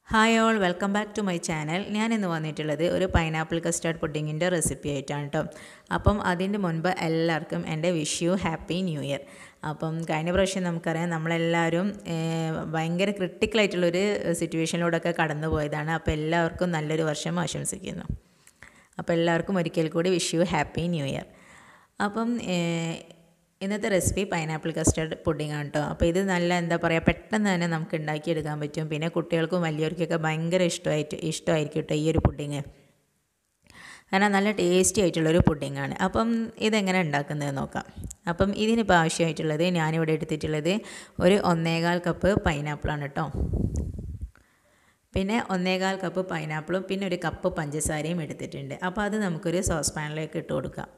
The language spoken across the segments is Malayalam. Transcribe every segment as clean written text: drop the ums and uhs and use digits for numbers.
Hi all welcome back to my channel. ഞാൻ ഇന്ന് വന്നിട്ടുള്ളത് ഒരു പൈനാപ്പിൾ കസ്റ്റാർഡ് പുഡിങ്ങിൻ്റെ റെസിപ്പി ആയിട്ടാണ് കേട്ടോ. അപ്പം അതിൻ്റെ മുൻപ് എല്ലാവർക്കും എൻ്റെ wish you happy new year. അപ്പം കഴിഞ്ഞ പ്രാവശ്യം നമുക്കറിയാം നമ്മളെല്ലാവരും ഭയങ്കര ക്രിട്ടിക്കലായിട്ടുള്ളൊരു സിറ്റുവേഷനിലൂടെയൊക്കെ കടന്നു പോയതാണ്. അപ്പോൾ എല്ലാവർക്കും നല്ലൊരു വർഷം ആശംസിക്കുന്നു. അപ്പോൾ എല്ലാവർക്കും ഒരിക്കൽ കൂടി wish you happy new year. അപ്പം ഇന്നത്തെ റെസിപ്പി പൈനാപ്പിൾ കസ്റ്റർഡ് പുഡിംഗ് ആണ് കേട്ടോ. അപ്പോൾ ഇത് നല്ല എന്താ പറയുക, പെട്ടെന്ന് തന്നെ നമുക്ക് ഉണ്ടാക്കിയെടുക്കാൻ പറ്റും. പിന്നെ കുട്ടികൾക്കും വലിയവർക്കൊക്കെ ഭയങ്കര ഇഷ്ടമായിരിക്കും കേട്ടോ ഈ ഒരു പുഡിങ്. കാരണം നല്ല ടേസ്റ്റി ആയിട്ടുള്ളൊരു പുഡിങ്ങാണ്. അപ്പം ഇതെങ്ങനെ ഉണ്ടാക്കുന്നത് നോക്കാം. അപ്പം ഇതിനിപ്പോൾ ആവശ്യമായിട്ടുള്ളത് ഞാനിവിടെ എടുത്തിട്ടുള്ളത് ഒരു 1.25 കപ്പ് പൈനാപ്പിളാണ് കേട്ടോ. പിന്നെ 1.25 കപ്പ് പൈനാപ്പിളും പിന്നെ ഒരു കപ്പ് പഞ്ചസാരയും എടുത്തിട്ടുണ്ട്. അപ്പോൾ അത് നമുക്കൊരു സോസ് പാനിലേക്ക് ഇട്ട് കൊടുക്കാം.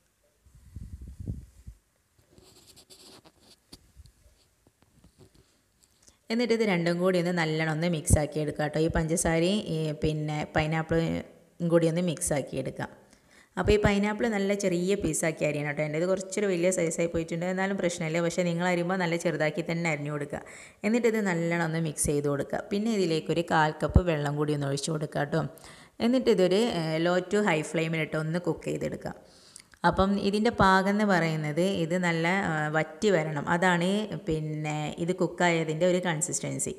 എന്നിട്ട് ഇത് രണ്ടും കൂടി ഒന്ന് നല്ലോണം ഒന്ന് മിക്സാക്കി എടുക്കാം കേട്ടോ. ഈ പഞ്ചസാരയും പിന്നെ പൈനാപ്പിളും കൂടി ഒന്ന് മിക്സാക്കി എടുക്കാം. അപ്പോൾ ഈ പൈനാപ്പിൾ നല്ല ചെറിയ പീസാക്കി അരിയണം കേട്ടോ. എൻ്റെ ഇത് കുറച്ചൊരു വലിയ സൈസായി പോയിട്ടുണ്ട്, എന്നാലും പ്രശ്നമില്ല. പക്ഷേ നിങ്ങൾ അരിയുമ്പോൾ നല്ല ചെറുതാക്കി തന്നെ അരിഞ്ഞു കൊടുക്കുക. എന്നിട്ട് ഇത് നല്ലോണം ഒന്ന് മിക്സ് ചെയ്ത് കൊടുക്കുക. പിന്നെ ഇതിലേക്കൊരു 1/4 കപ്പ് വെള്ളം കൂടി ഒന്ന് ഒഴിച്ച് കൊടുക്കുക കേട്ടോ. എന്നിട്ട് ഇതൊരു ലോ ടു ഹൈ ഫ്ലെയിമിലിട്ട് ഒന്ന് കുക്ക് ചെയ്തെടുക്കുക. അപ്പം ഇതിൻ്റെ പാകം എന്ന് പറയുന്നത് ഇത് നല്ല വറ്റി വരണം, അതാണ് പിന്നെ ഇത് കുക്കായതിൻ്റെ ഒരു കൺസിസ്റ്റൻസി.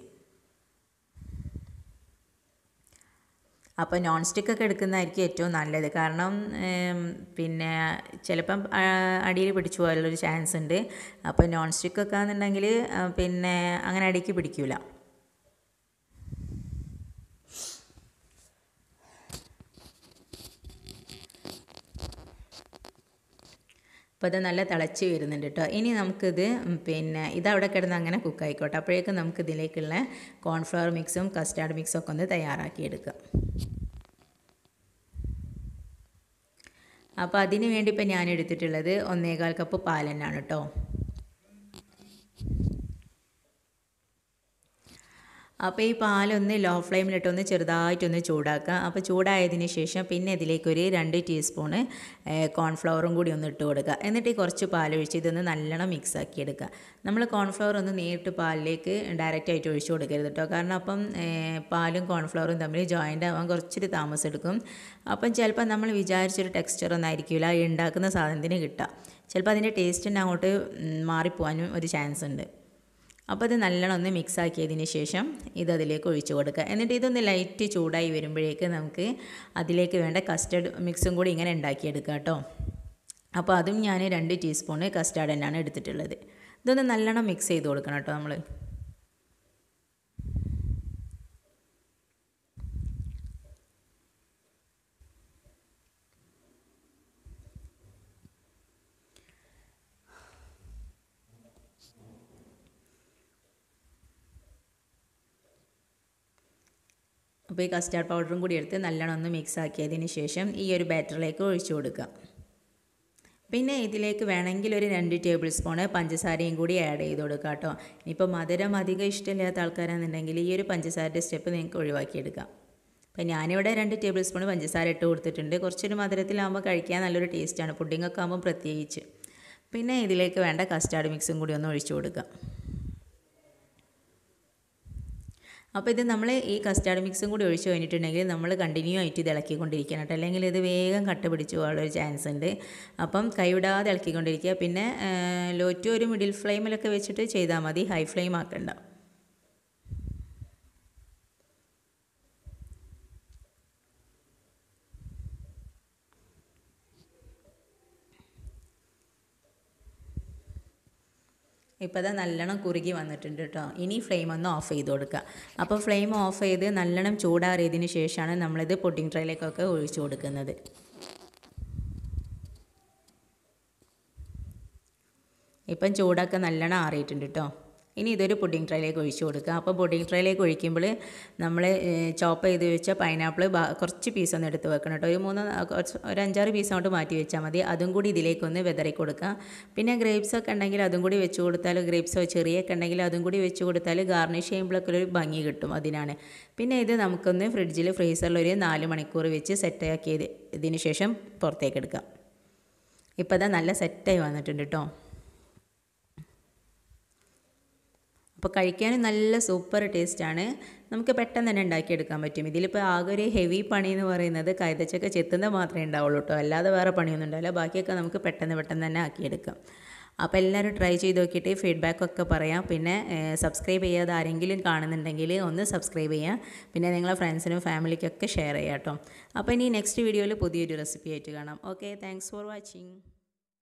അപ്പോൾ നോൺ സ്റ്റിക്കൊക്കെ എടുക്കുന്നതായിരിക്കും ഏറ്റവും നല്ലത്. കാരണം പിന്നെ ചിലപ്പം അടിയിൽ പിടിച്ചു പോകാനുള്ളൊരു ചാൻസ് ഉണ്ട്. അപ്പോൾ നോൺ സ്റ്റിക്കൊക്കെ ആണെന്നുണ്ടെങ്കിൽ പിന്നെ അങ്ങനെ അടിക്ക് പിടിക്കില്ല. അപ്പോൾ അത് നല്ല തിളച്ച് വരുന്നുണ്ട് കേട്ടോ. ഇനി നമുക്കിത് പിന്നെ ഇതവിടെ കിടന്ന് അങ്ങനെ കുക്കായിക്കോട്ടെ. അപ്പോഴേക്കും നമുക്ക് ഇതിലേക്കുള്ള കോൺഫ്ലവർ മിക്സും കസ്റ്റാർഡ് മിക്സും ഒക്കെ ഒന്ന് തയ്യാറാക്കിയെടുക്കാം. അപ്പോൾ അതിന് വേണ്ടി ഇപ്പോൾ ഞാൻ എടുത്തിട്ടുള്ളത് 1.25 കപ്പ് പാൽ തന്നെയാണ് കേട്ടോ. അപ്പോൾ ഈ പാലൊന്ന് ലോ ഫ്ലെയിമിലിട്ടൊന്ന് ചെറുതായിട്ടൊന്ന് ചൂടാക്കുക. അപ്പോൾ ചൂടായതിന് ശേഷം പിന്നെ ഇതിലേക്കൊരു 2 ടീസ്പൂണ് കോൺഫ്ലവറും കൂടി ഒന്ന് ഇട്ട് കൊടുക്കുക. എന്നിട്ട് കുറച്ച് പാലൊഴിച്ച് ഇതൊന്ന് നല്ലോണം മിക്സാക്കി എടുക്കുക. നമ്മൾ കോൺഫ്ലവർ ഒന്ന് നേരിട്ട് പാലിലേക്ക് ഡയറക്റ്റായിട്ട് ഒഴിച്ച് കൊടുക്കരുത് കേട്ടോ. കാരണം അപ്പം പാലും കോൺഫ്ലവറും തമ്മിൽ ജോയിൻ്റ് ആവാൻ കുറച്ചൊരു താമസം എടുക്കും. അപ്പം ചിലപ്പോൾ നമ്മൾ വിചാരിച്ചൊരു ടെക്സ്ചറൊന്നും ആയിരിക്കില്ല ഈ ഉണ്ടാക്കുന്ന സാധനത്തിന് കിട്ടുക. ചിലപ്പോൾ അതിൻ്റെ ടേസ്റ്റ് തന്നെ അങ്ങോട്ട് മാറിപ്പോകാനും ഒരു ചാൻസ് ഉണ്ട്. അപ്പോൾ ഇത് നല്ലോണം ഒന്ന് മിക്സാക്കിയതിന് ശേഷം ഇതതിലേക്ക് ഒഴിച്ച് കൊടുക്കുക. എന്നിട്ട് ഇതൊന്ന് ലൈറ്റ് ചൂടായി വരുമ്പോഴേക്ക് നമുക്ക് അതിലേക്ക് വേണ്ട കസ്റ്റർഡ് മിക്സും കൂടി ഇങ്ങനെ ഉണ്ടാക്കിയെടുക്കുക കേട്ടോ. അപ്പോൾ അതും ഞാൻ 2 ടീസ്പൂണ് കസ്റ്റാർഡ് തന്നെയാണ് എടുത്തിട്ടുള്ളത്. ഇതൊന്ന് നല്ലോണം മിക്സ് ചെയ്ത് കൊടുക്കണം കേട്ടോ നമ്മൾ. അപ്പോൾ ഈ കസ്റ്റാർഡ് പൗഡറും കൂടി എടുത്ത് നല്ലോണം ഒന്ന് മിക്സ് ആക്കിയതിന് ശേഷം ഈ ഒരു ബാറ്ററിലേക്ക് ഒഴിച്ചു കൊടുക്കുക. പിന്നെ ഇതിലേക്ക് വേണമെങ്കിൽ ഒരു 2 ടേബിൾ സ്പൂണ് പഞ്ചസാരയും കൂടി ആഡ് ചെയ്ത് കൊടുക്കുക കേട്ടോ. ഇനിയിപ്പോൾ മധുരം അധികം ഇഷ്ടമില്ലാത്ത ആൾക്കാരാണെന്നുണ്ടെങ്കിൽ ഈ ഒരു പഞ്ചസാരയുടെ സ്റ്റെപ്പ് നിങ്ങൾക്ക് ഒഴിവാക്കിയെടുക്കാം. അപ്പോൾ ഞാനിവിടെ 2 ടേബിൾ സ്പൂൺ പഞ്ചസാര ഇട്ട് കൊടുത്തിട്ടുണ്ട്. കുറച്ചൊരു മധുരത്തിലാകുമ്പോൾ കഴിക്കാൻ നല്ലൊരു ടേസ്റ്റാണ്, പുഡിങ്ങൊക്കെ ആകുമ്പോൾ പ്രത്യേകിച്ച്. പിന്നെ ഇതിലേക്ക് വേണ്ട കസ്റ്റാർഡ് മിക്സും കൂടി ഒന്ന് ഒഴിച്ചു കൊടുക്കുക. അപ്പോൾ ഇത് നമ്മൾ ഈ കസ്റ്റാർഡ് മിക്സും കൂടി ഒഴിച്ച് കഴിഞ്ഞിട്ടുണ്ടെങ്കിൽ നമ്മൾ കണ്ടിന്യൂ ആയിട്ട് ഇത് ഇളക്കിക്കൊണ്ടിരിക്കണം കേട്ടോ. അല്ലെങ്കിൽ ഇത് വേഗം കട്ട പിടിച്ച് പോകാനുള്ളൊരു ചാൻസ് ഉണ്ട്. അപ്പം കൈവിടാതെ ഇളക്കിക്കൊണ്ടിരിക്കുക. പിന്നെ ലോ ടു ഒരു മിഡിൽ ഫ്ലെയിമിലൊക്കെ വെച്ചിട്ട് ചെയ്താൽ മതി, ഹൈ ഫ്ലെയിം ആക്കണ്ട. ഇപ്പോൾ അത് നല്ലോണം കുറുകി വന്നിട്ടുണ്ട് കേട്ടോ. ഇനി ഫ്ലെയിം ഒന്ന് ഓഫ് ചെയ്ത് കൊടുക്കുക. അപ്പോൾ ഫ്ലെയിം ഓഫ് ചെയ്ത് നല്ലോണം ചൂടാറിയതിന് ശേഷമാണ് നമ്മളിത് പുഡിംഗ് ട്രേയിലേക്കൊക്കെ ഒഴിച്ചു കൊടുക്കുന്നത്. ഇപ്പം ചൂടൊക്കെ നല്ലോണം ആറിയിട്ടുണ്ട് കേട്ടോ. ഇനി ഇതൊരു പുഡിംഗ് ട്രേയിലേക്ക് ഒഴിച്ചു കൊടുക്കുക. അപ്പോൾ പുഡിംഗ് ട്രേയിലേക്ക് ഒഴിക്കുമ്പോൾ നമ്മൾ ചോപ്പ് ചെയ്ത് വെച്ച പൈനാപ്പിൾ കുറച്ച് പീസൊന്ന് എടുത്ത് വെക്കണം കേട്ടോ. ഒരു 5-6 പീസ് അങ്ങോട്ട് മാറ്റി വെച്ചാൽ മതി. അതും കൂടി ഇതിലേക്കൊന്ന് വിതറി കൊടുക്കുക. പിന്നെ ഗ്രേപ്സൊക്കെ ഉണ്ടെങ്കിൽ അതും കൂടി വെച്ച് കൊടുത്താൽ, ഗ്രേപ്സോ ചെറിയൊക്കെ ഉണ്ടെങ്കിൽ അതും കൂടി വെച്ച് കൊടുത്താൽ ഗാർണിഷ് ചെയ്യുമ്പോഴൊക്കെ ഒരു ഭംഗി കിട്ടും, അതിനാണ്. പിന്നെ ഇത് നമുക്കൊന്ന് ഫ്രീസറിൽ ഒരു 4 മണിക്കൂർ വെച്ച് സെറ്റാക്കിയതിന് ശേഷം പുറത്തേക്ക് എടുക്കാം. ഇപ്പോൾ അത് നല്ല സെറ്റായി വന്നിട്ടുണ്ട് കേട്ടോ. അപ്പോൾ കഴിക്കാനും നല്ല സൂപ്പർ ടേസ്റ്റാണ്. നമുക്ക് പെട്ടെന്ന് തന്നെ ഉണ്ടാക്കിയെടുക്കാൻ പറ്റും. ഇതിലിപ്പോൾ ആകെ ഒരു ഹെവി പണി എന്ന് പറയുന്നത് കൈതച്ചക്ക ചെത്തുന്നത് മാത്രമേ ഉണ്ടാവുള്ളൂ കേട്ടോ. അല്ലാതെ വേറെ പണിയൊന്നും ഉണ്ടാവില്ല. ബാക്കിയൊക്കെ നമുക്ക് പെട്ടെന്ന് തന്നെ ആക്കിയെടുക്കാം. അപ്പോൾ എല്ലാവരും ട്രൈ ചെയ്ത് നോക്കിയിട്ട് ഫീഡ്ബാക്കൊക്കെ പറയാം. പിന്നെ സബ്സ്ക്രൈബ് ചെയ്യാതെ ആരെങ്കിലും കാണുന്നുണ്ടെങ്കിൽ ഒന്ന് സബ്സ്ക്രൈബ് ചെയ്യാം. പിന്നെ നിങ്ങളെ ഫ്രണ്ട്സിനും ഫാമിലിക്കൊക്കെ ഷെയർ ചെയ്യാം കേട്ടോ. അപ്പോൾ ഇനി നെക്സ്റ്റ് വീഡിയോയിൽ പുതിയൊരു റെസിപ്പി ആയിട്ട് കാണാം. Okay, thanks for watching.